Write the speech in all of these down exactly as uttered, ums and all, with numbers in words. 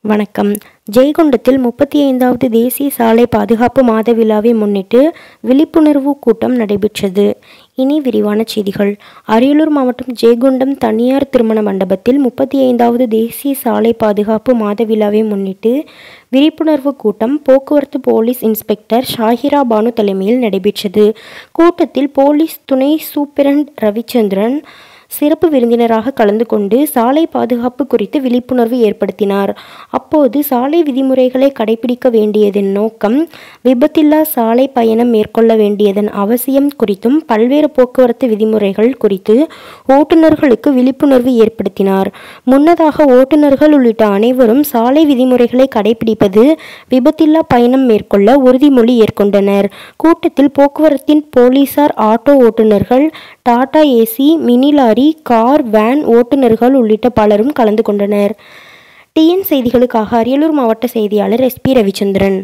வணக்கம். ஜெயங்கொண்டத்தில் முப்பத்தி ஐந்தாவது தேசிய சாலை பாதுகாப்பு மாத விழாவை முன்னிட்டு விழிப்புணர்வு கூட்டம் நடைபெற்றது. இனி விரிவான செய்திகள். அரியலூர் மாவட்டம் ஜெயங்கொண்டம் தனியார் திருமண மண்டபத்தில் முப்பத்தி ஐந்தாவது தேசிய சாலை பாதுகாப்பு மாத விழாவை முன்னிட்டு விழிப்புணர்வு கூட்டம் போக்குவரத்து போலீஸ் இன்ஸ்பெக்டர் ஷாஹிரா பானு தலைமையில் நடைபெற்றது. கூட்டத்தில் போலீஸ் துணை சூப்பிரண்ட் ரவிச்சந்திரன் சிறப்பு விருந்தினராக கலந்து கொண்டு சாலை பாதுகாப்பு குறித்து விழிப்புணர்வு ஏற்படுத்தினார். அப்போது சாலை விதிமுறைகளை கடைபிடிக்க வேண்டியதன் நோக்கம், விபத்தில்லா சாலை பயணம் மேற்கொள்ள வேண்டியதன் அவசியம் குறித்தும் பல்வேறு போக்குவரத்து விதிமுறைகள் குறித்து ஓட்டுநர்களுக்கு விழிப்புணர்வு ஏற்படுத்தினார். முன்னதாக ஓட்டுநர்கள் உள்ளிட்ட அனைவரும் சாலை விதிமுறைகளை கடைபிடிப்பது, விபத்தில்லா பயணம் மேற்கொள்ள உறுதிமொழி ஏற்கொண்டனர். கூட்டத்தில் போக்குவரத்தின் போலீசார், ஆட்டோ ஓட்டுநர்கள், Tata AC, mini lorry, car, van ஓட்டுநர்கள் உள்ளிட்ட பலரும் கலந்து கொண்டனர். டிஎன் செய்திகளுக்காக அரியலூர் மாவட்ட செய்தியாளர் எஸ் பி ரவிச்சந்திரன்.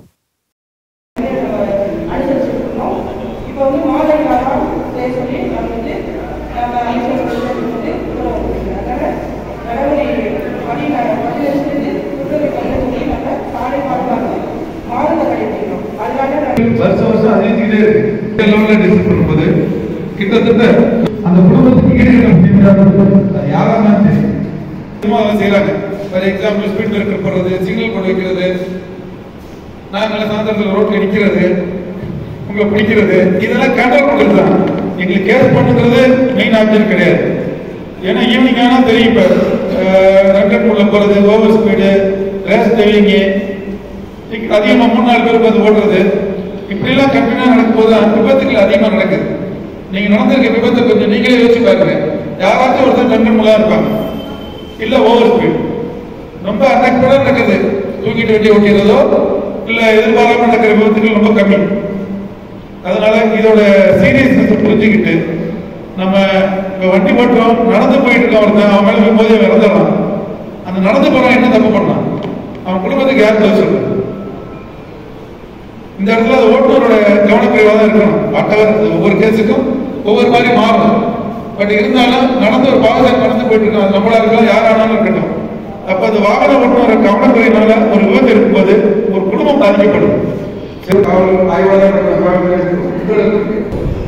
வருஷம் வருஷம் அதிகரிச்சுக்கிட்டே இருக்கு. லெவலில் டிஸ்கஸ் பண்ணும்போது கிட்டத்தட்ட அந்த குடும்பத்துக்கு ஈடுகட்ட யாராக செய்யறாங்க. ஃபார் எக்ஸாம்பிள் ஸ்பீட் பிரேக்கர் போடுறது, சிக்னல் போட்டு வைக்கிறது, நான் நல்ல சாயந்தரத்தில் ரோட்ல நிற்கிறது, உங்களை பிடிக்கிறது, இதெல்லாம் கண்ட்ரோல் பண்ணுறது தான். எங்களுக்கு கேஸ் பண்ணுறது மெயின் ஆப்ஷன் கிடையாது. ஏன்னா ஈவினிங் ஆனால் தெரியும், இப்போ ரெக்கட் உள்ள போகிறது, ஓவர் ஸ்பீடு, ரேஸ் டிரைவிங்கு, அதிகமாக மூணு நாலு பேர் பார்த்து ஓடுறது, இப்படிலாம் கண்டினியூ நடக்கும்போது அந்த விபத்துக்கள் அதிகமாக நடக்குது. நீங்க நடந்திருக்க விபத்தை கொஞ்சம் நீங்களே யோசிச்சு பாருங்க. யாராச்சும் ஒருத்தர் கண்கண்முலா இருப்பாங்க, இல்ல ஓவர் ஸ்பீட், ரொம்ப அன்எக்ஸ்பெக்டடா நடக்குது. தூக்கிட்டு வண்டி ஓட்டிடுறதோ இல்ல எதிர்பாராம நடக்கிற விபத்துக்கள் ரொம்ப கம்மி. அதனால இதோட சீரியஸ்னஸ் புரிஞ்சுக்கிட்டு நம்ம இப்ப வண்டி ஓட்டுறோம், நடந்து போயிட்டு இருக்கோம், ஒருத்தன் அவன் மேல போதே இறந்துடலாம். அந்த நடந்து போறான் என்ன தப்பு பண்ணான், அவன் குடும்பத்துக்கு யார் பதில் சொல்றது? இந்த இடத்துல அது ஓட்டுநரோட கவனக்குறைவாக தான் இருக்கணும். ஆட்டவர் ஒவ்வொரு கேஸுக்கும் ஒவ்வொரு மாதிரி மாறும். பட் இருந்தாலும் நடந்து ஒரு பாகத்தை நடந்து போயிட்டு இருக்கோம், அது நம்மளா இருக்கலாம், யாரானாலும் இருக்கட்டும். அப்ப அந்த வாகன ஓட்டுநரோட கவனக்குறையினால ஒரு விபத்து இருக்கும்போது ஒரு குடும்பம் பாதிக்கப்படும்.